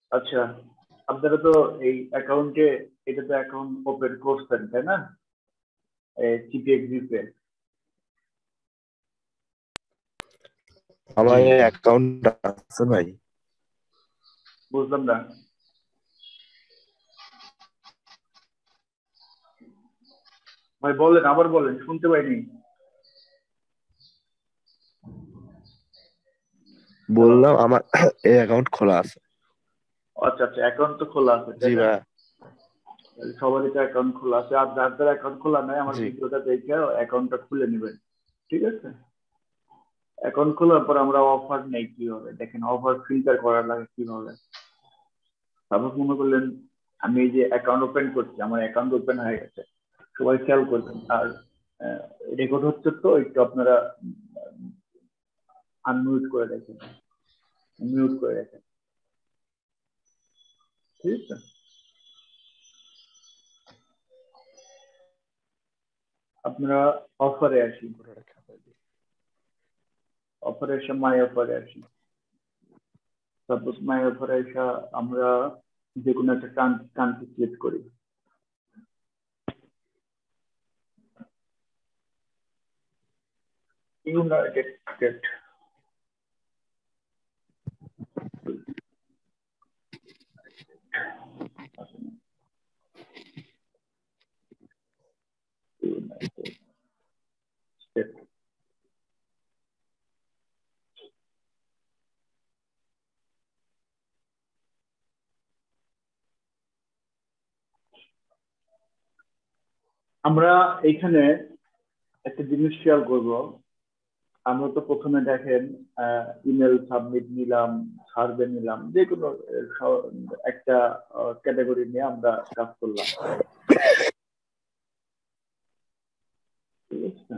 আচ্ছা, আপনারা তো এই অ্যাকাউন্টে, এটা তো অ্যাকাউন্ট ওপেন করছেন তাই না? চিপিএক্সিতে। আমার জি অ্যাকাউন্ট আছে ভাই। বুঝলাম না। ভাই বলেন, আবার বলেন, শুনতে পাইনি। হ্যালো। বললাম আমার এই অ্যাকাউন্ট খোলা আছে। আচ্ছা আচ্ছা, অ্যাকাউন্ট তো খোলা আছে জি তাই না? ভাই। সবারই তো অ্যাকাউন্ট খোলা আছে, আর যার যার অ্যাকাউন্ট খোলা নাই আমার জি ভিডিওটা দেখে অ্যাকাউন্টটা খুলে নেবেন। ঠিক আছে? অ্যাকাউন্ট খোলার পর আমরা অফার নেই কিভাবে দেখেন, অফার ফিল্টার করা লাগে কিভাবে। সাপোজ মনে করলেন আমি এই যে অ্যাকাউন্ট ওপেন করছি, আমার অ্যাকাউন্ট ওপেন হয়ে গেছে, সবাই খেয়াল করবেন। আর রেকর্ড হচ্ছে তো, একটু আপনারা আনমিউট করে রাখেন, মিউট করে রাখেন। ঠিক আছে? আপনারা অফারে আসি, অফারে এসে মাই অফারে আসি। সাপোজ মাই অফারে এসে আমরা যে কোনো একটা কান্ট্রি সিলেক্ট করি। United State. United State. আমরা এইখানে একটা জিনিস খেয়াল করবো। আমরা তো প্রথমে দেখেন ইমেল সাবমিট নিলাম, সার্ভে নিলাম, যে কোনো একটা ক্যাটাগরি নিয়ে আমরা কাজ করলাম। ঠিক আছে?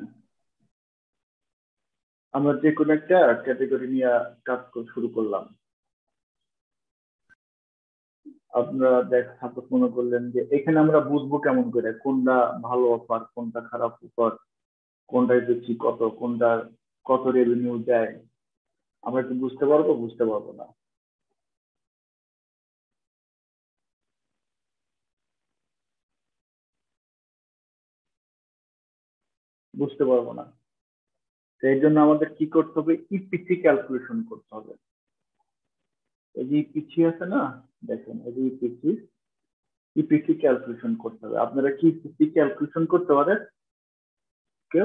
আমরা যে কোনো একটা ক্যাটাগরি নিয়ে কাজ শুরু করলাম। আপনারা সাপোজ মনে করলেন যে এখানে আমরা বুঝবো কেমন করে কোনটা ভালো অফার, কোনটা খারাপ অফার, কোনটায় বেশি কত, কোনটা কত রেভিনিউ দেয়, আমরা কি বুঝতে পারবো? বুঝতে পারবো না। বুঝতে পারবো না। সেই জন্য আমাদের কি করতে হবে? ইপিসি ক্যালকুলেশন করতে হবে। এই যে ইপিসি আছে না, দেখেন এই যে ইপিসি, ইপিসি ক্যালকুলেশন করতে হবে। আপনারা কি ইপিসি ক্যালকুলেশন করতে পারেন কেউ?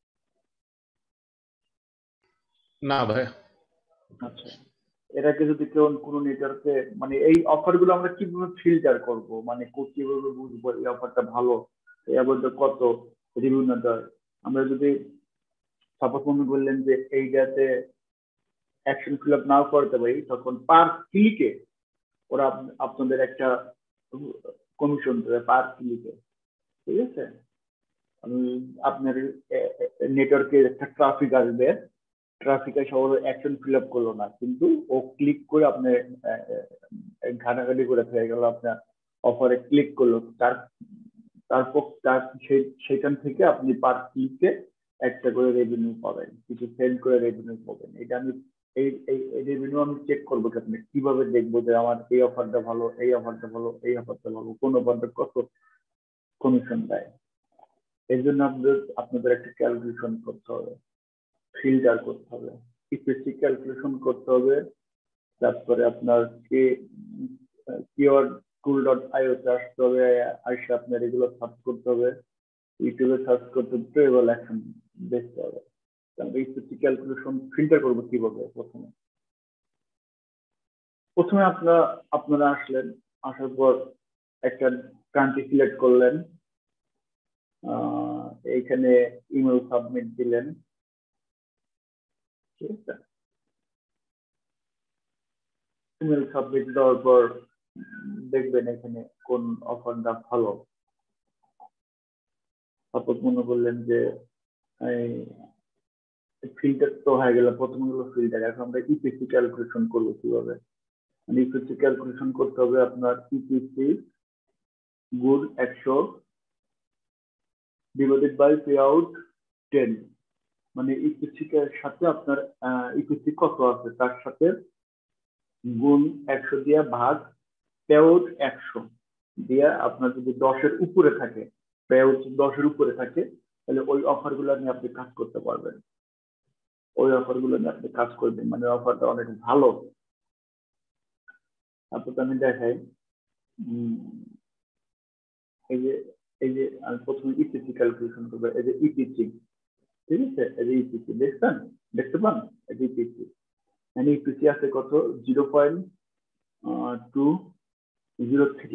না ভাই। আচ্ছা, এটাকে যদি কেউ কোনো নেটওয়ার্কে, মানে এই অফার গুলো আমরা কিভাবে ফিল্টার করব, মানে কিভাবে বুঝবো এই অফারটা ভালো, এই অফারটা কত রিভিউ না দেয়? আমরা যদি সাপোজ মনে করলেন যে এইটাতে অ্যাকশন ফিল আপ নাও করতে পারি, তখন পার ক্লিকে ওরা আপনাদের একটা কমিশন দেবে পার ক্লিকে। ঠিক আছে? আপনার নেটওয়ার্কে একটা ট্রাফিক আসবে, ট্রাফিক এসে ওর অ্যাকশন ফিল আপ করলো না, কিন্তু ও ক্লিক করে আপনার ঘাটাঘাটি করে হয়ে গেল, আপনার অফারে ক্লিক করলো, তারপর সেখান থেকে আপনি পার ক্লিকে একটা করে রেভিনিউ পাবেন, কিছু সেন্ড করে রেভিনিউ পাবেন। এটা আমি এই রেভিনিউ আমি চেক করবো আপনি কিভাবে দেখবো যে আমার এই অফারটা ভালো, এই অফারটা ভালো, এই অফারটা ভালো, কোন অফারটা কত কমিশন দেয়। এর জন্য আপনাদের একটা ক্যালকুলেশন করতে হবে, ফিল্টার করতে হবে, ইপিসি ক্যালকুলেশন করতে হবে। তারপরে আপনার কিওয়ার্ড টুল ডট আইও তে আসতে হবে, আসে আপনার এগুলো সার্চ করতে হবে, ইউটিউবে সার্চ করতে হবে, ট্রেবল অ্যাকশন দেখতে হবে। তাহলে ইপিসি ক্যালকুলেশন ফিল্টার করবো কিভাবে? প্রথমে প্রথমে আপনারা আসলেন, আসার পর একটা কান্ট্রি সিলেক্ট করলেন, এইখানে ইমেল সাবমিট দিলেন। ঠিক আছে? ইমেল সাবমিট দেওয়ার পর দেখবেন এখানে কোন অফারটা ভালো। সাপোজ মনে করলেন যে ফিল্টার তো হয়ে গেল, প্রথম হলো ফিল্টার, এখন আমরা ইপিসি ক্যালকুলেশন করবো কিভাবে? ইপিসি ক্যালকুলেশন করতে হবে আপনার EPC good 100 divided by pay out 10, মানে ইপিসি এর সাথে আপনার ইপিসি কত আছে তার সাথে গুণ 100 দিয়া ভাগ পেআউট 100 দিয়া আপনার যদি 10-এর উপরে থাকে, পেআউট 10-এর উপরে থাকে, তাহলে ওই অফার গুলো নিয়ে আপনি কাজ করতে পারবেন। ওই অফার গুলো নিয়ে আপনি কাজ করবেন, মানে অফারটা অনেক ভালো। আপনাকে আমি দেখাই। উম, এই যে আমি প্রথমে ইপিসি ক্যালকুলেশন করবো। এই যে ইপিসি, ঠিক আছে, এই যে ইপিসি দেখছেন, দেখতে পান, এই যে ইপিসি, মানে ইপিসি আছে কত, 0.203।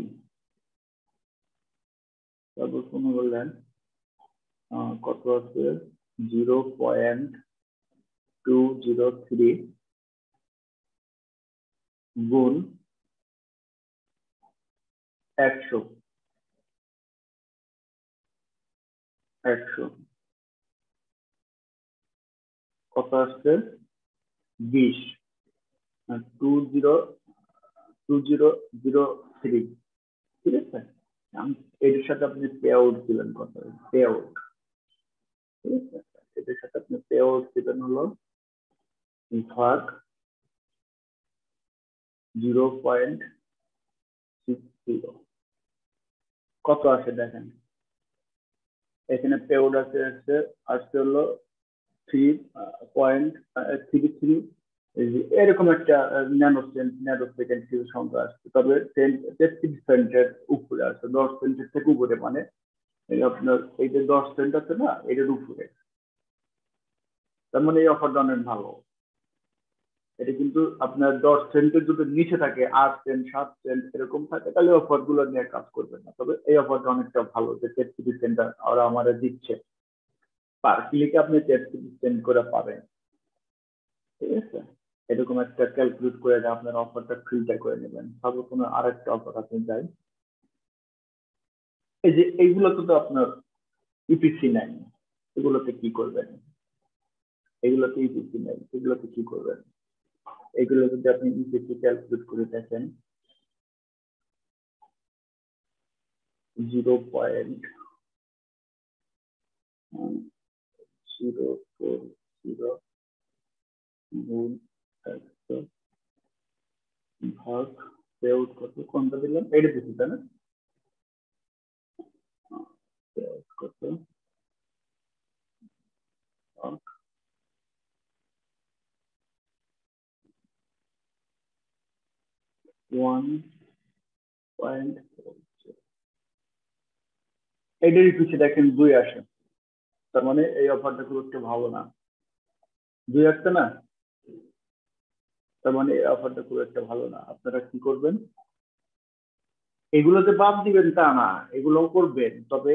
তারপর কোনো বললেন কত আছে, 0.203 গুণ 100, 100 কত আসছে, 20, 2003, ঠিক আছে। এর সাথে আপনি পে আউট দিলেন কত, পে আউট, ঠিক আছে, এটার সাথে আপনি পে আউট দিবেন হলো ভাগ 0.60। কত আসে দেখেন, এখানে পে আউট আছে আসছে হলো 3.33, এরকম একটা ন্যানো সেকেন্ড কিছু সংখ্যা আসছে। তবে 33 সেন্টের উপরে আছে, 10 সেন্টের থেকে উপরে, মানে এই আপনার এই যে 10 সেন্ট আছে না, এটার উপরে। তার মানে এই অফারটা অনেক ভালো। এটা কিন্তু আপনার 10 সেন্টের যদি নিচে থাকে, 8 সেন্ট 7 সেন্ট এরকম থাকে, তাহলে অফার গুলো নিয়ে কাজ করবেন না। তবে এই অফারটা অনেকটা ভালো, যে 33 সেন্ট ওরা আমার দিচ্ছে, পার ক্লিকে আপনি 33 সেন্ট করে পাবেন, ঠিক আছে। এরকম একটা ক্যালকুলেট করে আপনার অফারটা ফিল্টার করে নেবেন। তারপর কোনো আরেকটা অফার আপনি চাই, এই যে এইগুলোতে তো আপনার ইপিসি নাই, এগুলোতে কি করবেন, এগুলোতে ইপিসি নাই, এগুলোতে কি করবেন, এগুলো যদি আপনি ইপিসি ক্যালকুলেট করে দেখেন, 0.040 গুণ 100 ভাগ পে আউট কত, কোনটা দিলাম, এটা দিচ্ছি তাই না, পে আউট কত ভাগ 1.4, এটারই পিছিয়ে দেখেন 2 আসে। তার মানে এই অফারটা খুব একটা ভালো না, 2 আসছে না, তার মানে এই অফারটা খুব একটা ভালো না। আপনারা কি করবেন, এগুলোতে বাদ দিবেন তা না, এগুলোও করবেন, তবে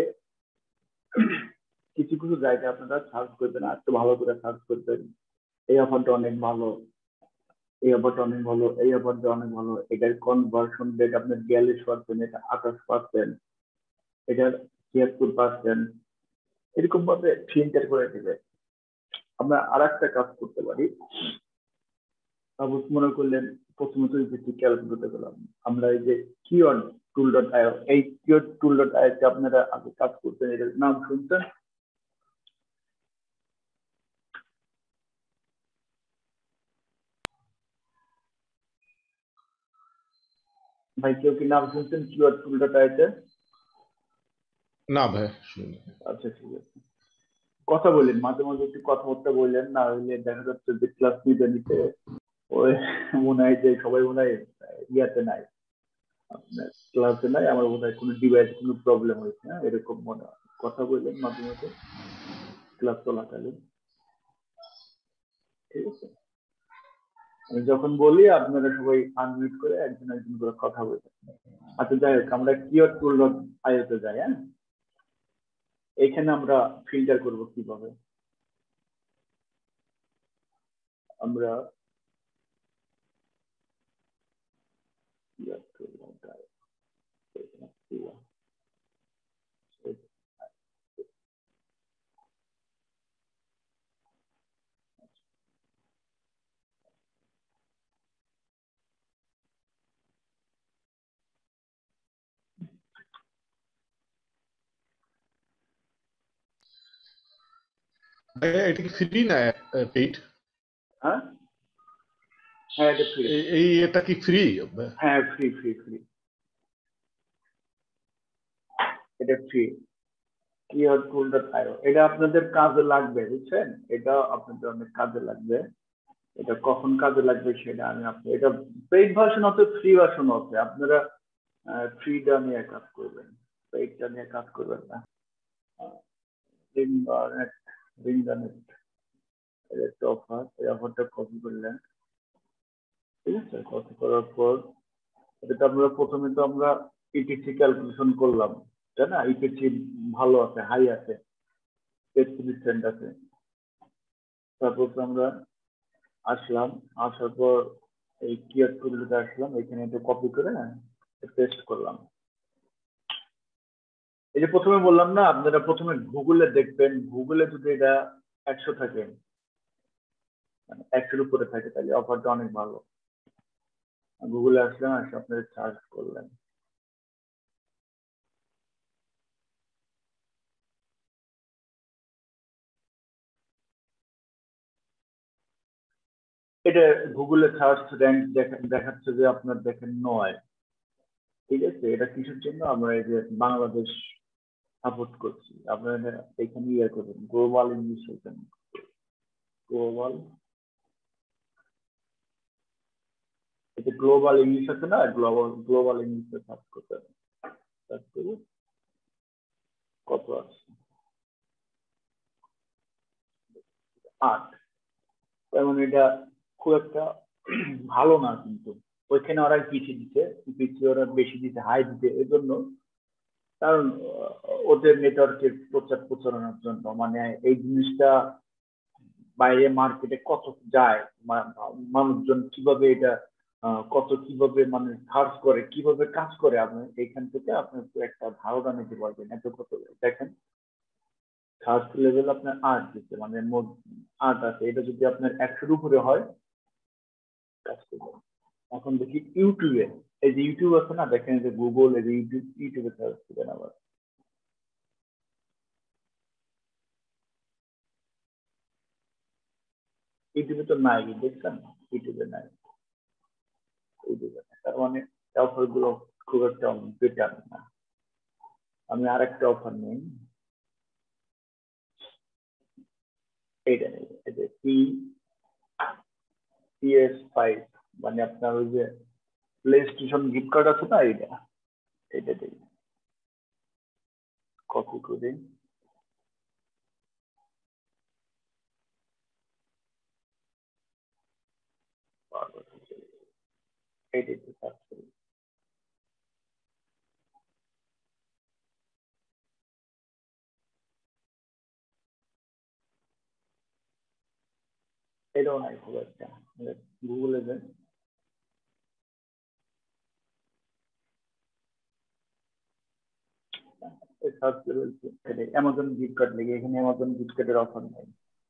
কিছু কিছু জায়গায় আপনারা সার্চ করবেন, আর একটু ভালো করে সার্চ করবেন। এই অফারটা অনেক ভালো, এই অফারটা অনেক ভালো, এই অফারটা অনেক ভালো, এটার কনভার্সন রেট আপনার 42%, এটা 28%, এটার 76%, এরকম ভাবে ফিল্টার করে দিবে। আমরা আর একটা কাজ করতে পারি, মনে করলেন প্রথমত যে ক্যালকুলেটর গেলাম, আমরা এই যে কিওয়ার্ড টুল ডট আইও, এই কিওয়ার্ড টুল ডট আইও তে আপনারা আগে কাজ করতেন, এটার নাম শুনছেন? ভাই কেউ কি নাম শুনছেন কিওয়ার্ড টুল ডট আইও তে? না ভাই, শুনি। আচ্ছা ঠিক আছে, কথা বললেন মাঝে মাঝে, একটু কথাবার্তা বললেন, না হইলে দেখা যাচ্ছে যে ক্লাস নিতে নিতে ওই মনে হয় যে সবাই মনে হয় ইয়াতে নাই, আপনার ক্লাসে নাই, আমার মনে হয় কোনো ডিভাইস কোনো প্রবলেম হয়েছে, হ্যাঁ এরকম মনে হয়। কথা বললেন মাঝে মাঝে ক্লাস চলাকালীন, ঠিক আছে। আমি যখন বলি আপনারা সবাই আনমিউট করে একজন একজন করে কথা বলবেন। আচ্ছা যাই হোক, আমরা কিওয়ার্ড টুল ডট আইওতে যাই, হ্যাঁ। এখানে আমরা ফিল্টার করব কিভাবে, আমরা keyword tool dot io, এখানে keyword, ভাই এটা কি ফ্রি না পেইড? হ্যাঁ হ্যাঁ এটা ফ্রি। এটা কি ফ্রি? হ্যাঁ ফ্রি ফ্রি ফ্রি, এটা ফ্রি। কিওয়ার্ড পুলটা থাকো, এটা আপনাদের কাজে লাগবে বুঝছেন, এটা আপনাদের অনেক কাজে লাগবে। এটা কখন কাজে লাগবে সেটা আমি আপনি, এটা পেইড ভার্সন আছে, ফ্রি ভার্সন আছে, আপনারা ফ্রিটা নিয়ে কাজ করবেন, পেইডটা নিয়ে কাজ করবেন না। রিংনেট, রিংনেট এর একটা অফার, এই অফারটা কপি করলেন, ঠিক আছে? কপি করার পর এটা আমরা প্রথমে তো আমরা ইটিসি ক্যালকুলেশন করলাম, তাই না? ইটিসি ভালো আছে, হাই আছে, 33 সেন্ট আছে। তারপর তো আমরা আসলাম, আসার পর এই কিয়ার টুলটাতে আসলাম, এখানে একটু কপি করে পেস্ট করলাম। এই যে প্রথমে বললাম না, আপনারা প্রথমে গুগলে দেখবেন, গুগলে যদি এটা 100 থাকে, মানে 100-এর উপরে থাকে, তাহলে অফারটা অনেক ভালো। গুগলে আসলেন, আসলে আপনারা সার্চ করলেন, এটা গুগলে সার্চ র্যাঙ্ক দেখাচ্ছে যে আপনার দেখেন 9, ঠিক আছে? এটা কিসের জন্য? আমরা এই যে বাংলাদেশ সাপোর্ট করছি, আপনারা এখানে ইয়ে করবেন, গ্লোবাল ইংলিশ, এখানে গ্লোবাল, এটা গ্লোবাল ইংলিশ আছে না, গ্লোবাল গ্লোবাল ইংলিশে সার্চ করতে হবে। সার্চ করে কত আছে? 8। তার মানে এটা খুব একটা ভালো না, কিন্তু ওইখানে ওরা পিছিয়ে দিতে, পিছিয়ে ওরা বেশি দিতে, হাই দিতে, এজন্য কারণ ওদের নেটওয়ার্কের প্রচার প্রচারণার জন্য, মানে এই জিনিসটা বাইরে মার্কেটে কত যায়, মানুষজন কিভাবে এটা কত কিভাবে মানে সার্চ করে, কিভাবে কাজ করে, আপনি এখান থেকে আপনি একটা ধারণা নিতে পারবেন। এত কত দেখেন, সার্চ লেভেল আপনার 8 দিচ্ছে, মানে মোট 8 আছে, এটা যদি আপনার 100-এর উপরে হয় কাজ করবে। এখন দেখি ইউটিউবে, এই যে ইউটিউব আছে না, দেখেন যে গুগল, এই যে ইউটিউব, ইউটিউবে সার্চ করেন আবার, ইউটিউবে তো নাই, দেখছেন? ইউটিউবে নাই, ইউটিউবে নাই। তার মানে অফার গুলো খুব একটা বেটার না। আমি আরেকটা অফার নেই, এইটা নেই, এই যে PS5, মানে আপনার ওই যে প্লে স্টেশন গিফট কার্ড আছে না, এইটা, এইটা দিই, কপি করে এইটা একটু সার্চ করি। এটাও নাই খুব একটা, গুগলে যান, search level, Amazon gift card লেগে, এখানে অ্যামাজন গিফট কার্ডের অফার নাই।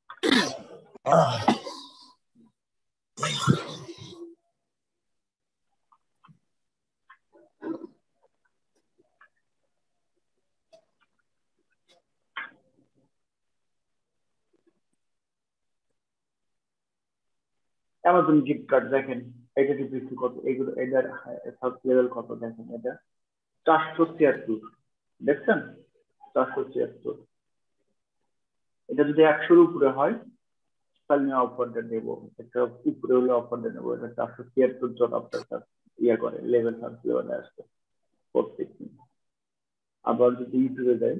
অ্যামাজন গিফট কার্ড দেখেন, এটা কি বেশি কত, এগুলো এটার সার্চ লেভেল কত দেখেন, এটা 476, দেখছেন? 476, এটা যদি 100-এর উপরে হয় তাহলে আমি অফারটা দেবো, একটা উপরে হলে অফারটা নেবো। এটা 476 জন আপনার ইয়ে করে, লেভেল সার্চ লেভেলে আসবে প্রত্যেকদিন। আবার যদি ইউটিউবে দেয়,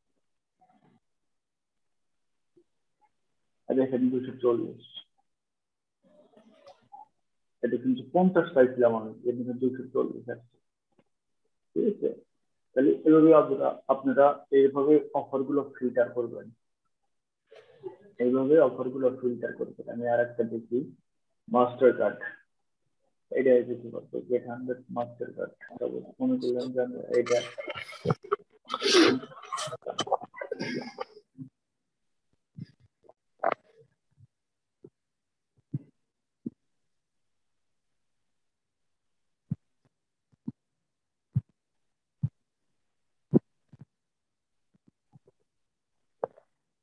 দেখেন 240, এটা কিন্তু 50 পাইছিলাম আমি, এখানে 240 আসছে, ঠিক আছে? তাহলে এভাবে আপনারা এইভাবে অফার গুলো ফিল্টার করবেন, এইভাবে অফার গুলো ফিল্টার করবেন। আমি আর একটা দেখি, মাস্টার কার্ড, এটা কিছু করতে, গেট 100 মাস্টার কার্ড, মনে করলাম যে এটা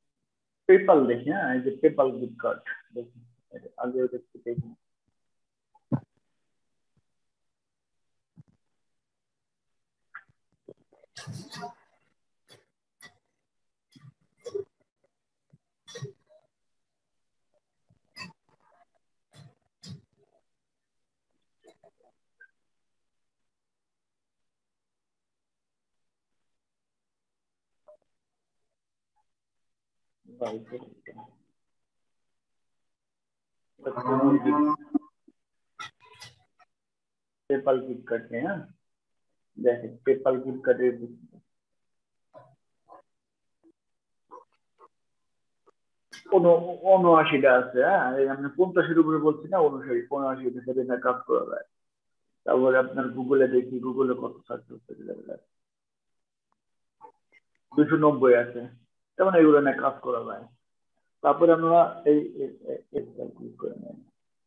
পেপাল দেখি, হ্যাঁ এই যে পেপাল গিফট কার্ড দেখি, আগে দেখতে দেখি, पेपल गिफ्ट करते हैं जैसे पेपल गिफ्ट करते 79টা আছে। হ্যাঁ, আমি 50-এর উপরে বলছি না, 79 থেকে কাজ করা যায়। তারপরে আপনার গুগলে দেখি, গুগলে কত সার্চ করতে গেলে 290 আছে, তেমন এগুলো নিয়ে কাজ করা যায়। তারপরে আমরা এই ক্লিক করে নেই,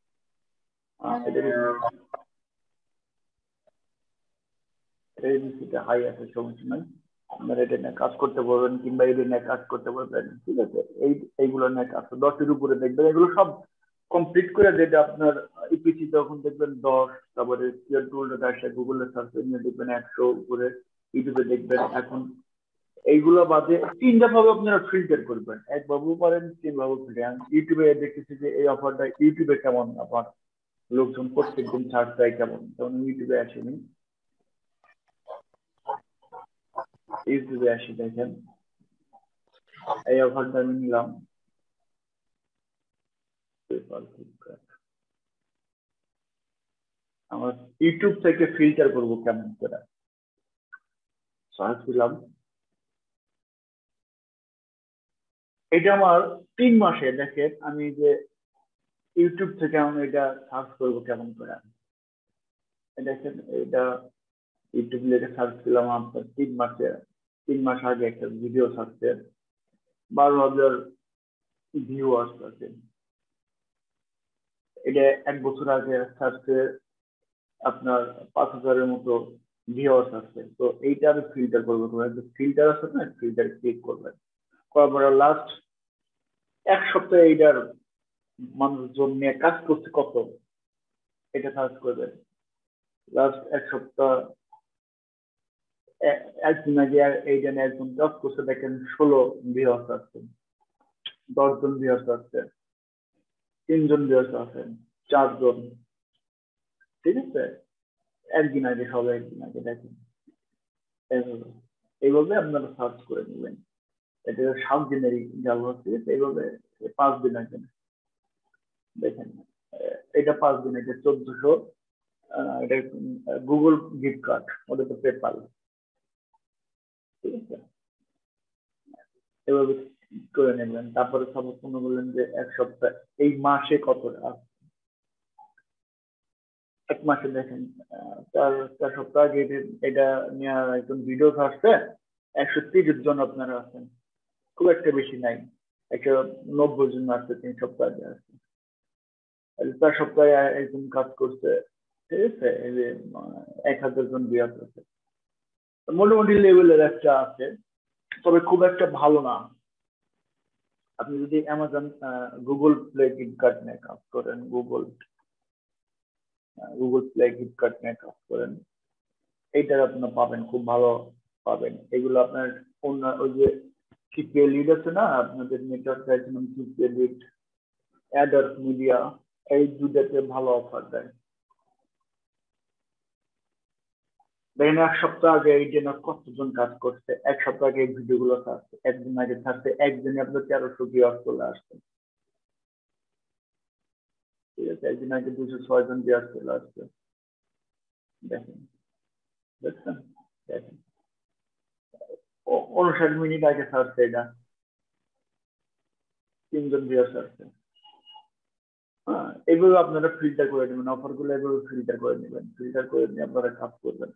এটা হাই আছে, সমস্যা নাই। আপনারা এটা নিয়ে কাজ করতে পারবেন কিংবা এটা নিয়ে কাজ করতে পারবেন, ঠিক আছে। এইগুলো নিয়ে কাজ 10-এর উপরে দেখবেন, এগুলো সব কমপ্লিট করে যেটা আপনার ইপিসি তখন দেখবেন 10, তারপরে টুলটা আসে গুগলে সার্চ করে দেখবেন 100 উপরে, ইউটিউবে দেখবেন। এখন এইগুলো বাদে 3টা ভাবে আপনারা ফিল্টার করবেন, একভাবেও পারেন, 3 ভাবে ফিল্টার। ইউটিউবে দেখতেছি যে এই অফারটা ইউটিউবে কেমন অফার, লোকজন প্রত্যেকদিন সার্চ দেয় কেমন, তখন ইউটিউবে আসেনি, ইউটিউবে আসি দেখেন এই অফারটা আমি নিলাম। আমার ইউটিউব থেকে ফিল্টার করব কেমন করে, সার্চ দিলাম। এটা আমার 3 মাসে, দেখেন আমি যে ইউটিউব থেকে আমি এটা সার্চ করব কেমন করে, দেখেন এটা ইউটিউব লিখে সার্চ দিলাম। আপনার 3 মাস আগে একটা ভিডিও সার্চে 12,000 ভিউয়ার্স আছে। এটা 1 বছর আগে সার্চে আপনার 5,000-এর মতো ভিউয়ার্স আছে। তো এইটা আমি ফিল্টার করবো, ফিল্টার আছে না, ফিল্টার ক্লিক করবেন, করার পরে লাস্ট 1 সপ্তাহে এইটার মানুষজন নিয়ে কাজ করছে কত, এটা সার্চ করবেন। লাস্ট 1 সপ্তাহ, একদিন আগে এইটা নিয়ে একজন কাজ করছে, দেখেন 16 ভিউয়ার্স আছে, 10 জন ভিউয়ার্স আছে, 3 জন ভিউয়ার্স আছেন, 4 জন, ঠিক আছে। একদিন আগে, সবাই একদিন আগে দেখেন, এইভাবে আপনারা সার্চ করে নেবেন। এটা 7 দিনেরই গেল, ঠিক আছে। এইভাবে 5 দিন আগে দেখেন, এটা 5 দিন, এটা 1400, এটা গুগল গিফট কার্ড, ওটা তো পেপাল, ঠিক আছে। এভাবে করে নেবেন। তারপরে সম্পূর্ণ বললেন যে 1 সপ্তাহ, এই মাসে কতটা, 1 মাসে দেখেন 4 সপ্তাহ আগে এটা নিয়ে একজন ভিডিও আসছে, 130 জন আপনারা আছেন, খুব একটা বেশি নাই, 190 জন আসছে 3 সপ্তাহ আগে আসছে। 4 সপ্তাহে একজন কাজ করছে, ঠিক আছে। এই যে 1000 জন ভিউয়ার্স আছে, মোটামুটি লেভেলের একটা আছে, তবে খুব একটা ভালো না। আপনি যদি Amazon Google Play gift card নিয়ে কাজ করেন, গুগল প্লে গিফট কার্ড নিয়ে কাজ করেন, এইটার আপনার পাবেন, খুব ভালো পাবেন। এগুলো আপনার ওই যে সিপিএ লিড আছে না, আপনাদের নেটওয়ার্ক চাইছিলাম, সিপিএ লিড, অ্যাডার মিডিয়া, এই দুটাতে ভালো অফার দেয়। দেখেন 1 সপ্তাহ আগে এই জন্য কতজন কাজ করছে, 1 সপ্তাহ আগে এই ভিডিও গুলো থাকছে, একদিন আগে থাকছে, একদিনে আপনার 1300 ভিউয়ার্স চলে আসছে, ঠিক আছে। একদিন আগে 206 জন ভিউয়ার্স চলে আসছে, দেখেন, দেখছেন, দেখেন 59 মিনিট আগে থাকছে, এটা 3 জন ভিউয়ার্স আসছে। হ্যাঁ, এইভাবে আপনারা ফিল্টার করে নেবেন, অফার গুলো এভাবে ফিল্টার করে নেবেন, ফিল্টার করে নিয়ে আপনারা কাজ করবেন,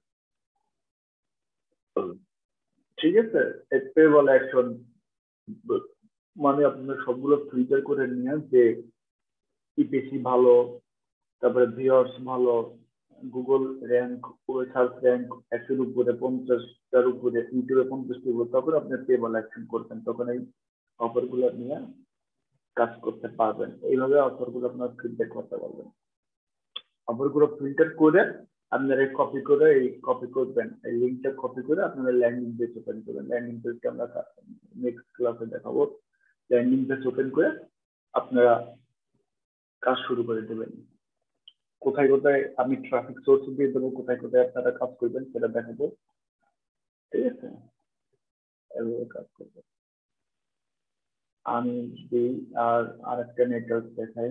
ঠিক আছে। পেবল অ্যাকশন মানে আপনার সবগুলো ফিল্টার করে নিয়ে যে ইপিসি ভালো, তারপরে ভিউয়ার্স ভালো, গুগল র্যাঙ্ক, সার্চ র্যাঙ্ক 100-এর উপরে, 50টার উপরে, ইউটিউবে 50টার উপরে, তারপরে আপনি পেবল অ্যাকশন করবেন, তখন এই অফার গুলো নিয়ে কাজ করতে পারবেন। এইভাবে অফার গুলো আপনার ফিল্টার করতে পারবেন। অফার গুলো ফিল্টার করে আপনারা কপি করে কপি করবেন, এই লিঙ্কটা কপি করে আপনারা ল্যান্ডিং পেজ ওপেন করবেন। ল্যান্ডিং পেজটা আমরা নেক্সট ক্লাসে দেখাবো। ল্যান্ডিং পেজ ওপেন করে আপনারা কাজ শুরু করে দেবেন। কোথায় কোথায় আমি ট্রাফিক সোর্স দিয়ে দেবো, কোথায় কোথায় আপনারা কাজ করবেন সেটা দেখাবো, ঠিক আছে? এভাবে কাজ করবেন। আমি যদি আর একটা নেটওয়ার্ক দেখাই,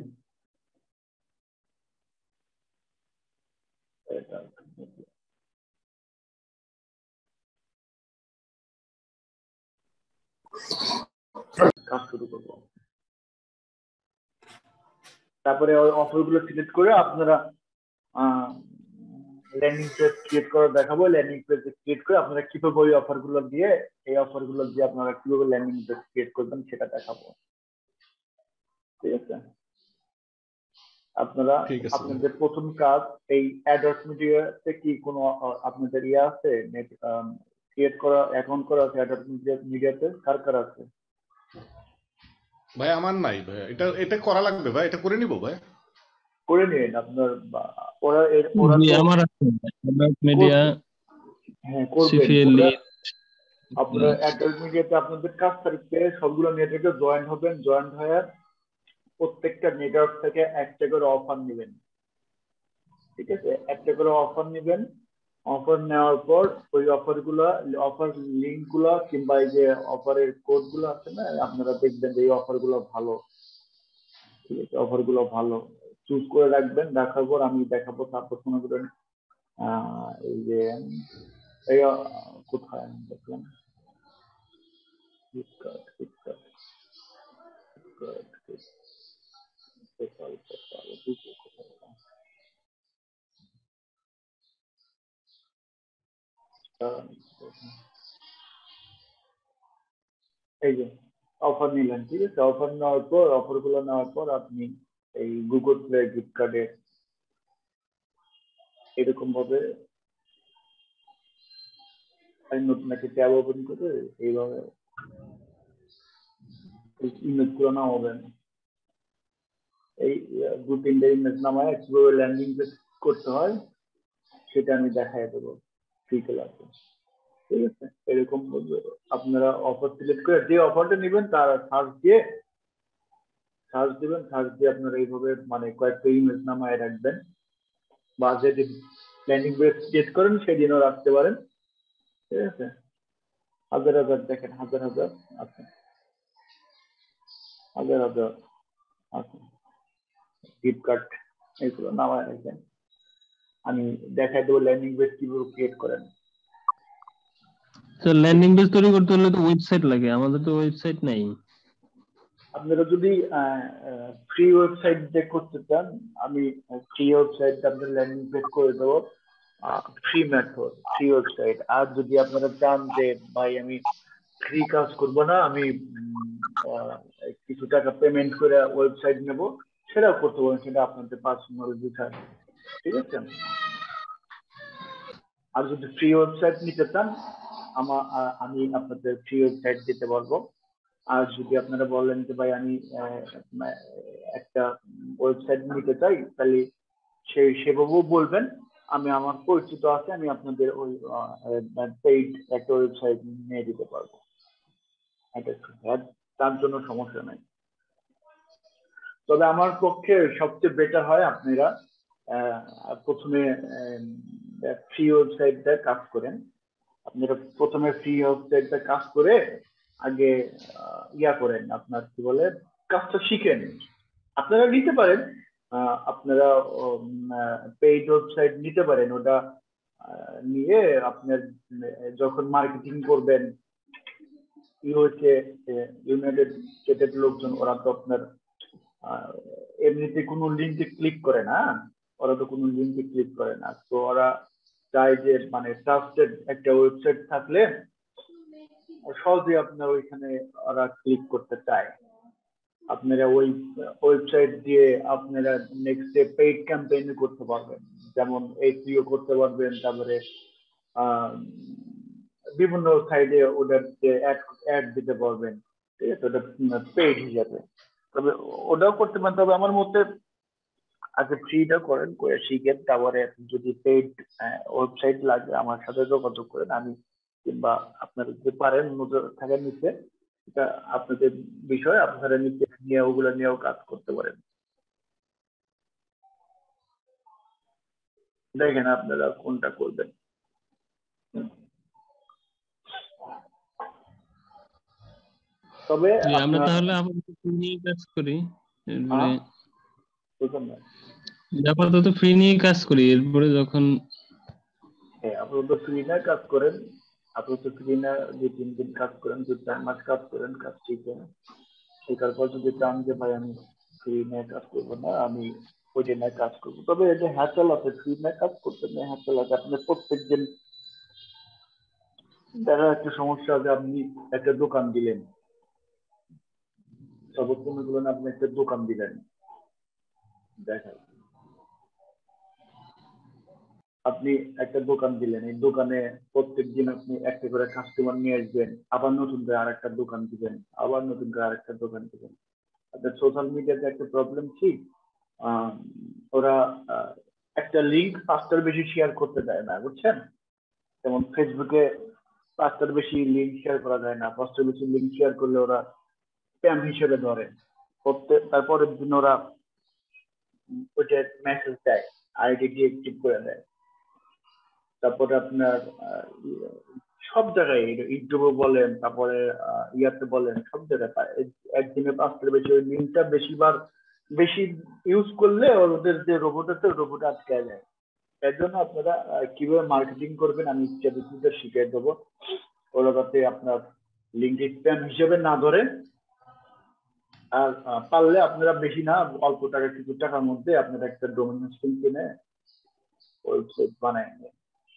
এটা কাজ শুরু করবো। তারপরে ওই অফারগুলো সিলেক্ট করে আপনারা ল্যান্ডিং পেজ ক্রিয়েট করে দেখাবো। ল্যান্ডিং পেজ ক্রিয়েট করে আপনারা কিভাবে ওই অফারগুলো দিয়ে আপনারা কিভাবে ল্যান্ডিং পেজ ক্রিয়েট করবেন সেটা দেখাবো, ঠিক আছে? আপনারা ঠিক আছে ভাই। আপনাদের প্রথম কাজ এই অ্যাডস মিডিয়াতে কি কোনো আপনাদের ইয়ে আছে, নেট ক্রিয়েট করা, অ্যাকাউন্ট করা আছে অ্যাডস মিডিয়াতে? কার কার আছে? ভাই আমার নাই ভাই, এটা করা লাগবে ভাই, এটা করে নিব ভাই। করে নিন আপনার। ওরা জি, তো আমার আছে অ্যাডাল্ট মিডিয়া, হ্যাঁ করবেন। সিপিএল, আপনারা অ্যাডাল্ট মিডিয়াতে আপনাদের কাজ থাকবে, সবগুলো নেটওয়ার্কে জয়েন হবেন। জয়েন হয়ে প্রত্যেকটা নেটওয়ার্ক থেকে একটা করে অফার নেবেন, ঠিক আছে? একটা করে অফার নেবেন। অফার নেওয়ার পর ওই অফার লিঙ্ক গুলা কিংবা এই যে অফারের কোড গুলো আছে না, আপনারা দেখবেন যে এই অফার গুলো ভালো, ঠিক আছে? অফার গুলো ভালো চুজ করে রাখবেন। রাখার পর আমি দেখাবো। তারপর মনে করেন এই যে এই কোথায় আমি দেখলাম, এই যে অফার নিলেন, ঠিক আছে? অফার নেওয়ার পর অফারগুলো নেওয়ার পর আপনি এই গুগল প্লে গিফট কার্ডে এরকম ভাবে নতুন একটা ট্যাব ওপেন করে এইভাবে ইমেজ গুলো নামাবেন। এই 2-3টে ইমেজ নামায় কিভাবে ল্যান্ডিং পেজ করতে হয় সেটা আমি দেখাই দেবো ফ্রি ক্লাসে, ঠিক আছে? এরকম আপনারা অফার সিলেক্ট করে যে অফারটা নেবেন তার সার্চ দিয়ে আপনারা এইভাবে মানে কয়েকটা ইমেজ নামায় রাখবেন, বা যেদিন ল্যান্ডিং পেজ ক্রিয়েট করেন সেদিনও রাখতে পারেন, ঠিক আছে? হাজার হাজার দেখেন, হাজার হাজার আছে, হাজার হাজার আছে গিফট কার্ড, এগুলো নামায় রাখবেন। আমি দেখাই দেবো ল্যান্ডিং পেজ কিভাবে ক্রিয়েট করেন। স্যার ল্যান্ডিং পেজ তৈরি করতে হলে তো ওয়েবসাইট লাগে, আমাদের তো ওয়েবসাইট নাই। আপনারা যদি ফ্রি ওয়েবসাইট দিয়ে করতে চান, আমি ফ্রি ওয়েবসাইট আপনাদের ল্যান্ডিং পেজ করে দেবো, ফ্রি মেথড, ফ্রি ওয়েবসাইট। আর যদি আপনারা চান যে ভাই আমি ফ্রি কাজ করব না, আমি কিছু টাকা পেমেন্ট করে ওয়েবসাইট নেব, সেটাও করতে পারেন, সেটা আপনাদের পার্সোনাল বিষয়, ঠিক আছে? আর যদি ফ্রি ওয়েবসাইট নিতে চান আমি আপনাদের ফ্রি ওয়েবসাইট দিতে পারবো। আর যদি আপনারা বলেন যে ভাই আমি একটা ওয়েবসাইট নিতে চাই, তাহলে সেভাবেও বলবেন, আমি আমার পরিচিত আছে, আমি আপনাদের ওই পেইড একটা ওয়েবসাইট নিয়ে দিতে পারবো, তার জন্য সমস্যা নাই। তবে আমার পক্ষে সবচেয়ে বেটার হয় আপনারা প্রথমে ফ্রি ওয়েবসাইটটা কাজ করেন। আপনারা প্রথমে ফ্রি ওয়েবসাইটটা কাজ করে আগে ইয়া করেন, আপনার কি বলে কাজটা শিখেন। আপনারা নিতে পারেন, আপনারা পেইড ওয়েবসাইট নিতে পারেন। ওটা নিয়ে আপনার যখন মার্কেটিং করবেন, ইউনাইটেড স্টেটের লোকজন ওরা তো আপনার এমনিতে কোনো লিঙ্কে ক্লিক করে না, ওরা তো কোনো লিঙ্কে ক্লিক করে না। তো ওরা চায় যে মানে ট্রাস্টেড একটা ওয়েবসাইট থাকলে সহজে আপনার ওইখানে ওরা ক্লিক করতে চায়। আপনারা ওই ওয়েবসাইট দিয়ে আপনারা নেক্সট পেইড ক্যাম্পেইন করতে পারবেন, যেমন এসইও করতে পারবেন, তারপরে বিভিন্ন সাইডে ওদের অ্যাড দিতে পারবেন, ঠিক আছে? ওটা পেইড হিসাবে, তবে ওটাও করতে পারেন। তবে আমার মতে আগে ফ্রিটা করেন, করে শিখেন, তারপরে যদি পেইড ওয়েবসাইট লাগে আমার সাথে যোগাযোগ করেন। আমি কিংবা আপনারা যদি পারেন নজর থাকার নিচে, এটা আপনাদের বিষয়, আপনারা নিচে নিয়ে ওগুলো নিয়েও কাজ করতে পারেন। দেখেন আপনারা কোনটা করবেন। তবে জি, আমরা আপনার তাহলে আপাতত ফ্রি নিয়ে কাজ করি, এরপরে বুঝলেন না? আপাতত ফ্রি নিয়ে কাজ করি, এরপরে যখন হ্যাঁ, আপাতত ফ্রি না কাজ করেন, আপাতত ফ্রি না 2-3 দিন কাজ করেন, 2-4 মাস কাজ করেন, কাজ শিখেন। শেখার পর যদি চান যে ভাই আমি ফ্রি নিয়ে কাজ করবো না, আমি ওইটা নিয়ে কাজ করবো, তবে এই যে হ্যাসেল আছে, ফ্রি নিয়ে কাজ করতে নিয়ে হ্যাসেল আছে। আপনি প্রত্যেকদিন দেখা একটা সমস্যা যে আপনি একটা দোকান দিলেন, সর্বোত্তম গুলো না, আপনি একটা দোকান দিলেন, দেখেন আপনি একটা দোকান দিলেন, এই দোকানে প্রত্যেকদিন আপনি একটা করে কাস্টমার নিয়ে আসবেন, আবার নতুন করে আরেকটা দোকান দিবেন, আবার নতুন করে আরেকটা দোকান দিবেন। আপনার সোশ্যাল মিডিয়াতে একটা প্রবলেম কি, আহ, ওরা একটা লিঙ্ক 5টার বেশি শেয়ার করতে দেয় না, বুঝছেন? যেমন ফেসবুকে 5টার বেশি লিঙ্ক শেয়ার করা যায় না, 5টার বেশি লিঙ্ক শেয়ার করলে ওরা স্প্যাম হিসেবে ধরে। তারপরের দিন ওরা ওইটা মেসেজ দেয়, আইডি ডিএক্টিভ করে দেয়। তারপরে আপনার সব জায়গায় ইউটিউবে বলেন, তারপরে ইয়াতে বলেন, সব জায়গায় পায়। একদিনে 5টার বেশি ওই লিঙ্কটা বেশি ইউজ করলে ওদের যে রোবট আছে রোবট আটকে যায়। এর জন্য আপনারা কিভাবে মার্কেটিং করবেন আমি ইচ্ছাদিতে শিখিয়ে দেবো। ওরা যাতে আপনার লিঙ্ক স্প্যাম হিসেবে না ধরে। আর পারলে আপনারা বেশি না, অল্প টাকা, কিছু টাকার মধ্যে আপনারা একটা ডোমেন হোস্টিং কিনে ওয়েবসাইট বানায় নেন।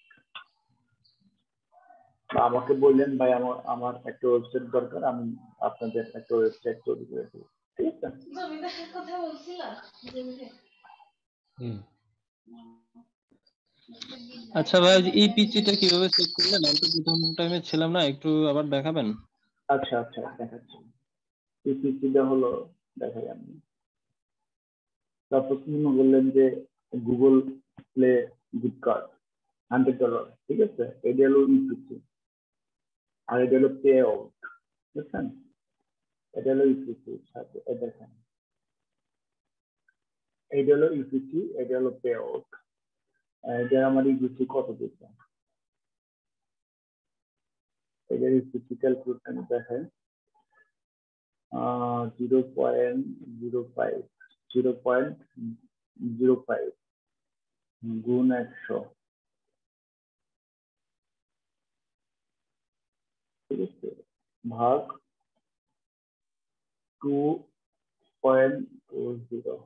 আমাকে বললেন ভাই আমার আমার একটা ওয়েবসাইট দরকার, আমি আপনাদের একটা ওয়েবসাইট তৈরি করে দেবো, ঠিক আছে? আচ্ছা ভাই, এই পিচিটা কিভাবে সেট করলেন? আমি তো প্রথম টাইমে ছিলাম না, একটু আবার দেখাবেন? আচ্ছা আচ্ছা, দেখাচ্ছি। পিপিসিটা হলো, দেখাই আমি। তারপর তিনি বললেন যে গুগল প্লে গিফট কার্ড $100, ঠিক আছে? এটা হলো ইপিসি, আর এটা হলো পে আউট, বুঝছেন? এটা হলো ইপিসি সাথে দেখেন, এটা হলো ইপিসি, এটা হলো পে আউট। এটা আমার ইপিসি কত দিচ্ছে, এটা ইপিসি ক্যালকুলেশন দেখেন, 0.05, 0.05 গুণ 100, ঠিক আছে, ভাগ 2.20।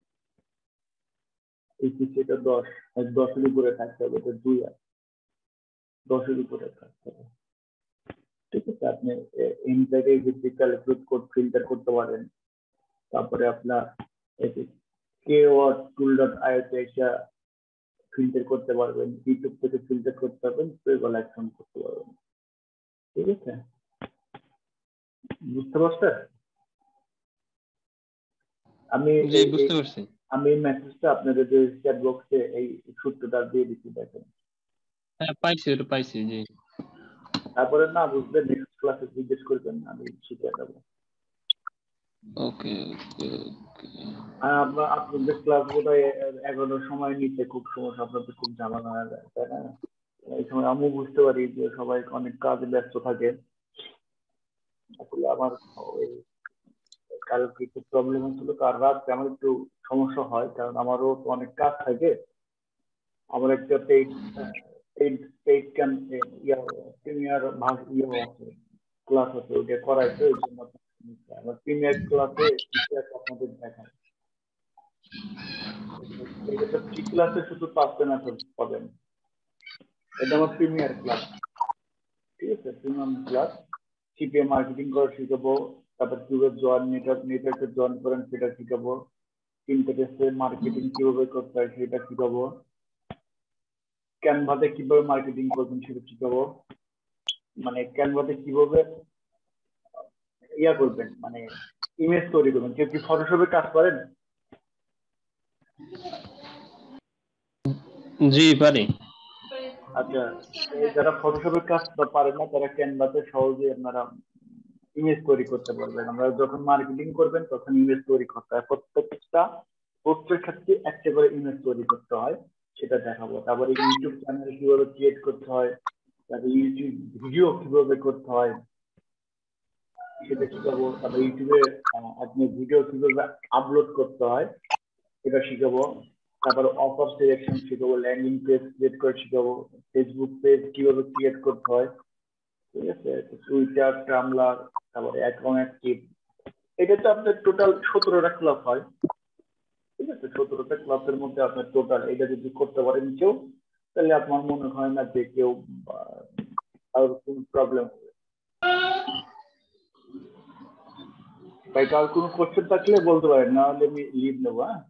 এটা 10-এর উপরে থাকতে হবে, এটা 2 আর 10-এর উপরে থাকতে হবে, ঠিক আছে? আপনি ইনসাইডে ভিত্তিক ক্যালকুলেট কোড ফিল্টার করতে পারেন। তারপরে আপনার কেওয়ার্ড টুল ডট আইওতে একটা ফিল্টার করতে পারবেন, ইউটিউব থেকে ফিল্টার করতে পারবেন, পেপাল অ্যাকশন করতে পারবেন, ঠিক আছে? বুঝতে পারছেন? আমি জি, বুঝতে পারছি। আমি এই মেসেজটা আপনাদের যে চ্যাট বক্সে এই সূত্রটা দিয়ে দিচ্ছি, দেখেন। হ্যাঁ, পাইছি, ওটা পাইছি, জি। তারপরে না বুঝলে নেক্সট ক্লাসে জিজ্ঞেস করবেন, আমি শিখিয়ে দেবো। ওকে ওকে ওকে। আর আপনাদের ক্লাস বোধহয় 11টার সময় নিতে খুব সমস্যা, আপনাদের খুব ঝামেলা হয়ে যায়, তাই না? এই সময় আমি বুঝতে পারি যে সবাই অনেক কাজে ব্যস্ত থাকে। আসলে আমার ওই কালকে একটু প্রবলেম হচ্ছিল, কাল রাত আমার একটু সমস্যা হয়, কারণ আমারও তো অনেক কাজ থাকে। আমার একটা paid paid paid camp premier আছে, ক্লাস আছে, ওইটা করাইছে, ওই জন্য আমার প্রিমিয়ার ক্লাসে আপনাদের দেখায়। এটা ফ্রি ক্লাসে শুধু 5টা মেথড পাবেন, এটা আমার প্রিমিয়ার ক্লাস, ঠিক আছে? প্রিমিয়াম ক্লাস, সিপিএ মার্কেটিং করা শিখাবো, তারপর কিভাবে নেটওয়ার্কে জয়েন করেন সেটা শিখাবো, ইন্টারেস্টে মার্কেটিং কিভাবে করতে হয় সেটা শিখাবো, ক্যানভাতে কিভাবে মার্কেটিং করবেন সেটা শিখাবো, মানে ক্যানভাতে কিভাবে করবেন, মানে ইমেজ তৈরি করবেন। কেউ কি ফটোশপে কাজ করেন? জি পারি। আচ্ছা, এই যারা ফটোশপের কাজ পারেন না তারা ক্যানভাসে সহজে আপনারা ইমেজ তৈরি করতে পারবেন। আমরা যখন মার্কেটিং করবেন তখন ইমেজ তৈরি করতে হয়, প্রত্যেকটা পোস্টের ক্ষেত্রে একটা করে ইমেজ তৈরি করতে হয়, সেটা দেখাবো। তারপরে ইউটিউব চ্যানেল কিভাবে ক্রিয়েট করতে হয়, তারপরে ইউটিউব ভিডিও কিভাবে করতে হয় সেটা শিখাবো। তারপরে ইউটিউবে আপনি ভিডিও কিভাবে আপলোড করতে হয় সেটা শিখাবো। তারপরে অফার সিলেকশন শিখাবো, ল্যান্ডিং পেজ ক্রিয়েট করে শিখাবো, ফেসবুক পেজ কিভাবে ক্রিয়েট করতে হয়, ঠিক আছে, টুইটার, টামলার, তারপরে অ্যাকাউন্ট অ্যাক্টিভ। এটা তো আপনার টোটাল 17টা ক্লাব হয়, ঠিক আছে। 17টা ক্লাবের মধ্যে আপনার টোটাল এটা যদি করতে পারেন কেউ, তাহলে আপনার মনে হয় না যে কেউ আর কোনো প্রবলেম হবে। ভাই কার কোনো কোশ্চেন থাকলে বলতে পারেন, না হলে আমি লিভ নেবো। হ্যাঁ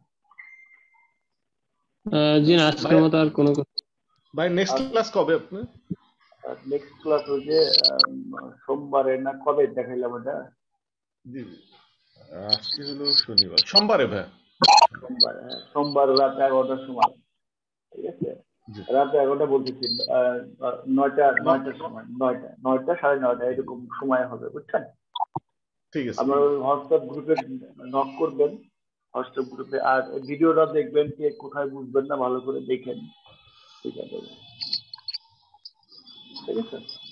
জি না, আজকের ভাই মতো আর কোনো কথা। ভাই নেক্সট ক্লাস কবে আপনি? নেক্সট ক্লাস হচ্ছে সোমবারে না কবে দেখাইলাম এটা? জি আজকে হলো শনিবার, সোমবারে ভাই। সোমবার, হ্যাঁ সোমবার রাত 11টার সময়, ঠিক আছে। জি রাত 11টা বলতেছি, 9টার ন- সময়, 9টা 9:30 এরকম সময় হবে, বুঝছেন। ঠিক আছে। আপনার হোয়াটসঅ্যাপ গ্রুপে নক করবেন, হোয়াটসঅ্যাপ গ্রুপে। আর ভিডিওটা দেখবেন, কে কোথায় বুঝবেন না ভালো করে দেখেন, ঠিক আছে, ঠিক আছে।